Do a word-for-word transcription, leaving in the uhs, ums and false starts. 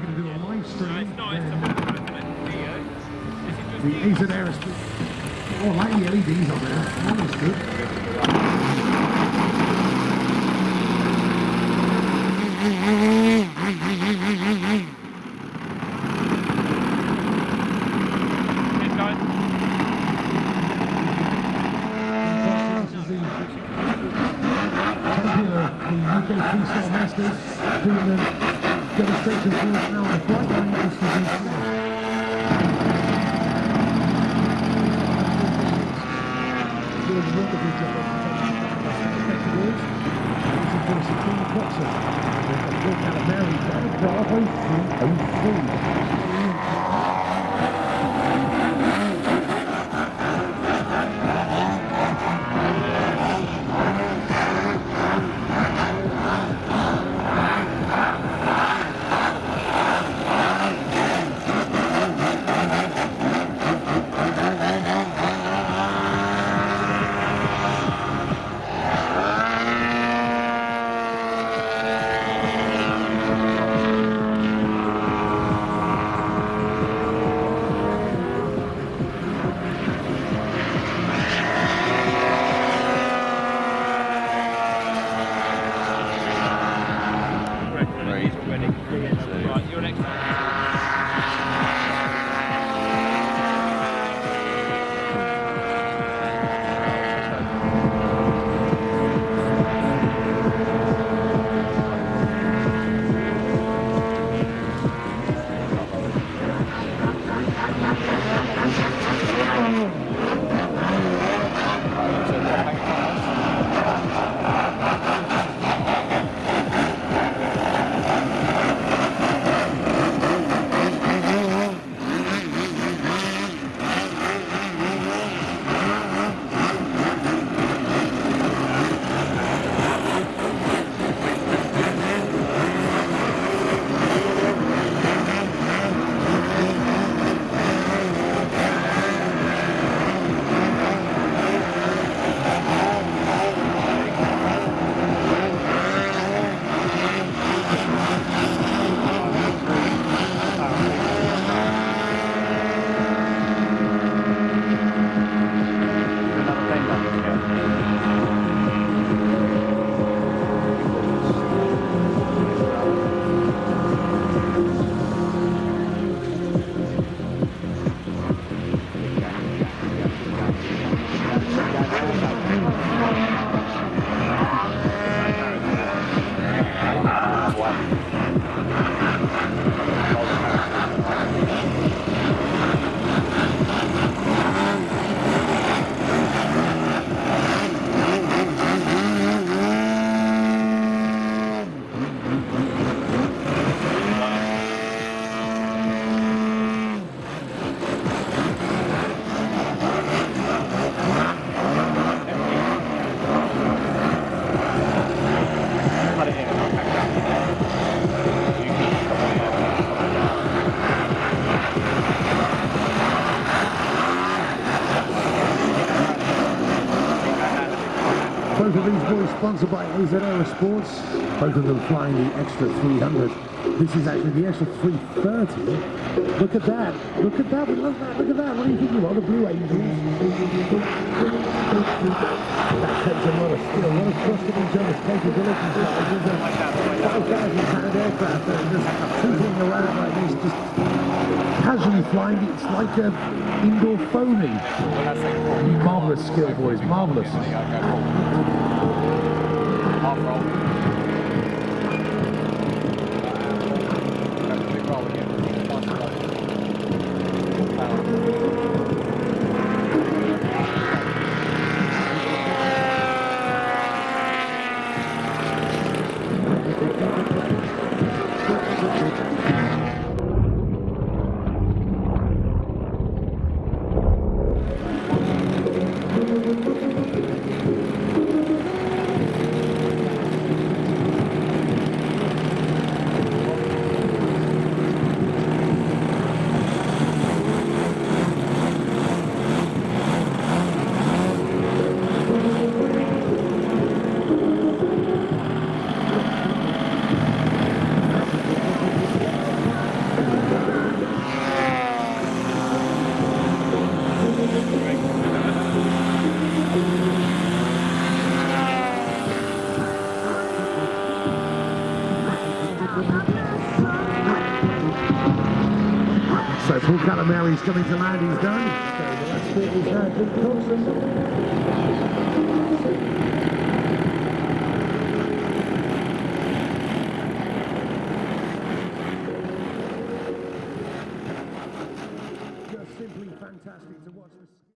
going to do a live stream. No, it's not. It's a video. This is just The A Z Aerospace. Oh, I like the L E Ds on there. Oh, that's good. Freestyle Masters doing the demonstration for us now on the flight line. This is doing a wonderful job of this is for Supreme Boxer. We've got a Mary Bravo three oh three. Both of these boys sponsored by A Z Aerosports, both of them flying the Extra three hundred. This is actually the Extra three thirty. Look at that, look at that, we love that, look at that. What do you think about the Blue Angels? That takes a lot of skill, a lot of trust in each other's capabilities. There's a five thousand pound aircraft that are just twinkling around like this, just casually flying. It's like an indoor phony. Marvellous skill, boys, marvellous. Half roll. So Paul Calamari's coming to land, he's done. So the last bit is now Pete Thompson. Just simply fantastic to watch.